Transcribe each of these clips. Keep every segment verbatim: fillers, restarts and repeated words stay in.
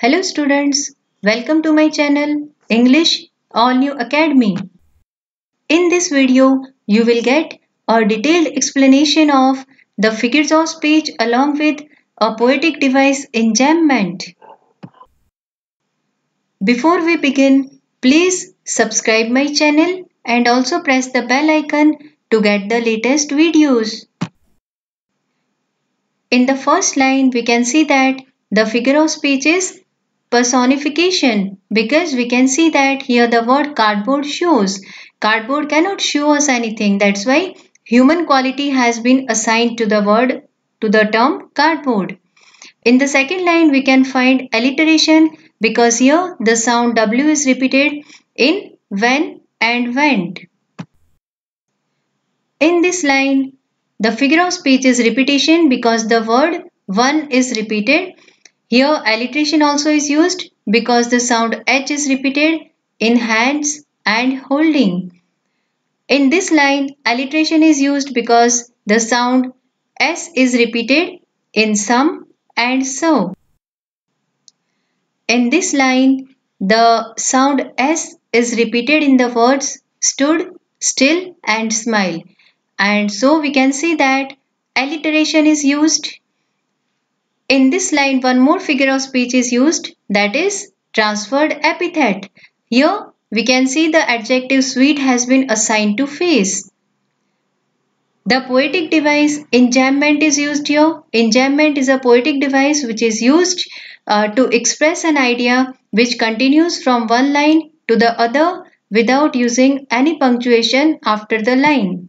Hello students, welcome to my channel English All New Academy. In this video, you will get a detailed explanation of the figures of speech along with a poetic device enjambment. Before we begin, please subscribe my channel and also press the bell icon to get the latest videos. In the first line, we can see that the figure of speech is personification, because we can see that here the word cardboard shows. Cardboard cannot show us anything. That's why human quality has been assigned to the word, to the term cardboard. In the second line, we can find alliteration, because here the sound W is repeated in when and went. In this line, the figure of speech is repetition, because the word one is repeated. Here alliteration also is used because the sound H is repeated in hands and holding. In this line, alliteration is used because the sound S is repeated in some and so. In this line, the sound S is repeated in the words stood, still and smile. And so we can see that alliteration is used. In this line, one more figure of speech is used, that is transferred epithet. Here we can see the adjective sweet has been assigned to face. The poetic device enjambment is used here. Enjambment is a poetic device which is used uh, to express an idea which continues from one line to the other without using any punctuation after the line.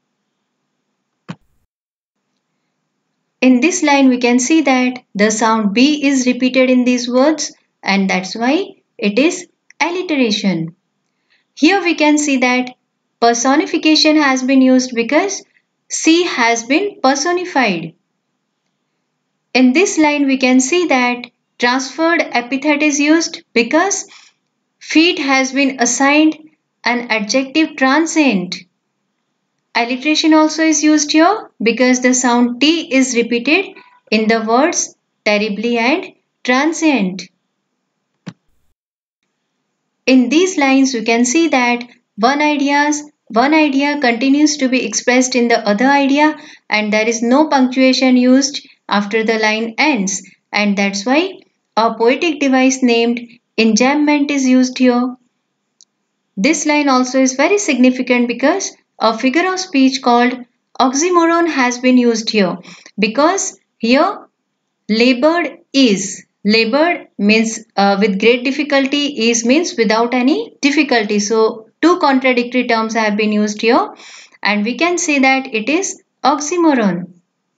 In this line, we can see that the sound B is repeated in these words, and that's why it is alliteration. Here we can see that personification has been used because C has been personified. In this line, we can see that transferred epithet is used because feet has been assigned an adjective transient. Alliteration also is used here because the sound T is repeated in the words terribly and transient. In these lines, we can see that one ideas, one idea continues to be expressed in the other idea, and there is no punctuation used after the line ends, and that's why a poetic device named enjambment is used here. This line also is very significant because a figure of speech called oxymoron has been used here, because here labored is. Labored means uh, with great difficulty, is means without any difficulty. So two contradictory terms have been used here, and we can say that it is oxymoron.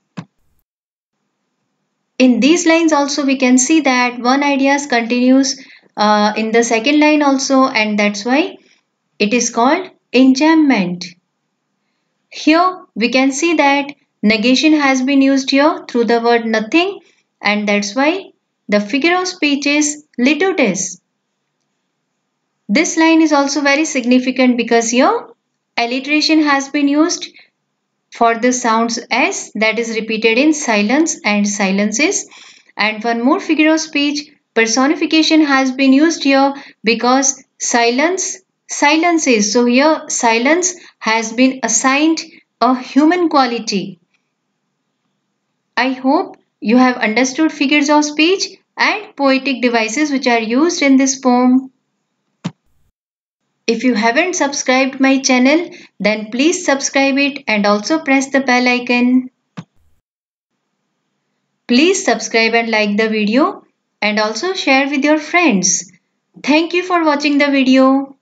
In these lines also we can see that one idea continues uh, in the second line also, and that's why it is called enjambment. Here we can see that negation has been used here through the word nothing, and that's why the figure of speech is litotes. This line is also very significant because here alliteration has been used for the sounds S that is repeated in silence and silences, and one more figure of speech personification has been used here because silence silences. So here silence has been assigned a human quality. I hope you have understood figures of speech and poetic devices which are used in this poem. If you haven't subscribed my channel, then please subscribe it and also press the bell icon. Please subscribe and like the video and also share with your friends. Thank you for watching the video.